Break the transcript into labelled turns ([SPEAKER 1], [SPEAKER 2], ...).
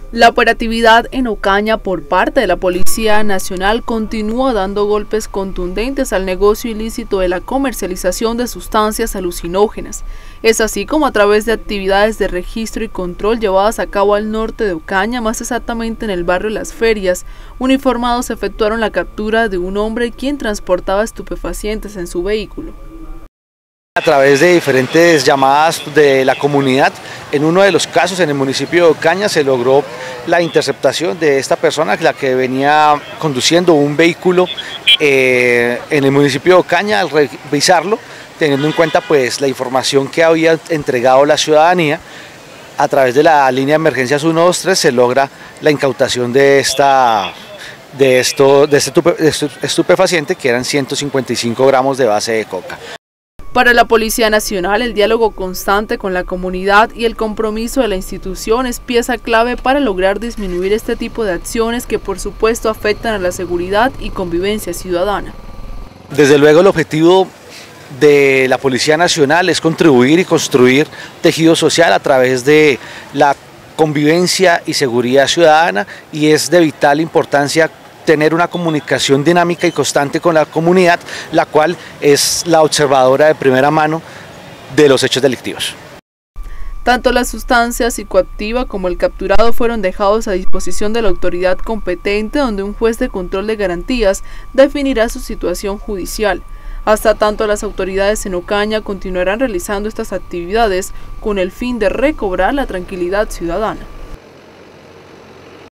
[SPEAKER 1] La operatividad en Ocaña por parte de la Policía Nacional continúa dando golpes contundentes al negocio ilícito de la comercialización de sustancias alucinógenas. Es así como a través de actividades de registro y control llevadas a cabo al norte de Ocaña, más exactamente en el barrio Las Ferias, uniformados efectuaron la captura de un hombre quien transportaba estupefacientes en su vehículo.
[SPEAKER 2] A través de diferentes llamadas de la comunidad, en uno de los casos en el municipio de Ocaña se logró la interceptación de esta persona, la que venía conduciendo un vehículo en el municipio de Ocaña. Al revisarlo, teniendo en cuenta pues la información que había entregado la ciudadanía, a través de la línea de emergencias 123 se logra la incautación de este estupefaciente, que eran 155 gramos de base de coca.
[SPEAKER 1] Para la Policía Nacional, el diálogo constante con la comunidad y el compromiso de la institución es pieza clave para lograr disminuir este tipo de acciones que por supuesto afectan a la seguridad y convivencia ciudadana.
[SPEAKER 2] Desde luego el objetivo de la Policía Nacional es contribuir y construir tejido social a través de la convivencia y seguridad ciudadana, y es de vital importancia tener una comunicación dinámica y constante con la comunidad, la cual es la observadora de primera mano de los hechos delictivos.
[SPEAKER 1] Tanto la sustancia psicoactiva como el capturado fueron dejados a disposición de la autoridad competente, donde un juez de control de garantías definirá su situación judicial. Hasta tanto, las autoridades en Ocaña continuarán realizando estas actividades con el fin de recobrar la tranquilidad ciudadana.